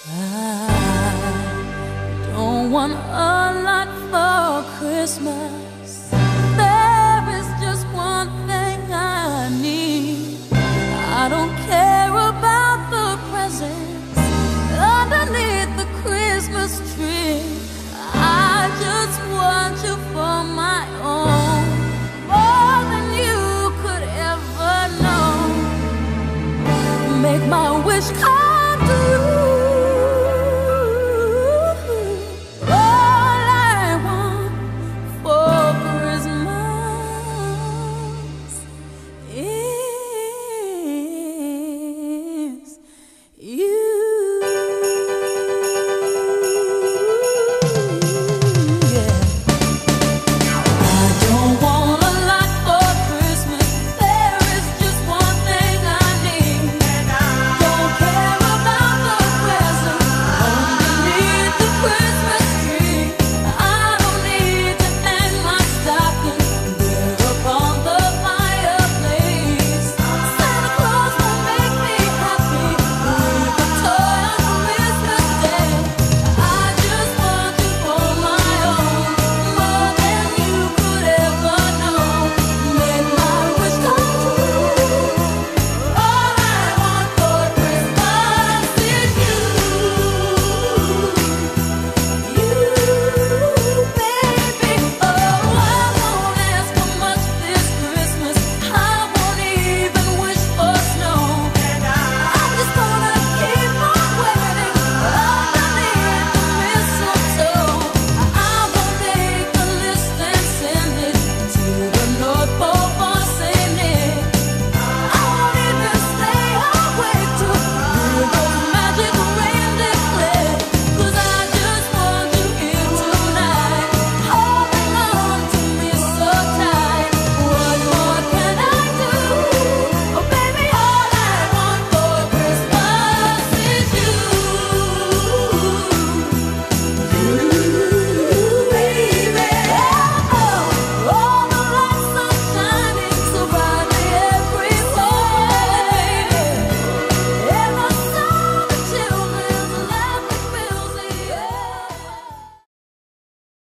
I don't want a lot for Christmas. There is just one thing I need. I don't care about the presents underneath the Christmas tree. I just want you for my own, more than you could ever know. Make my wish come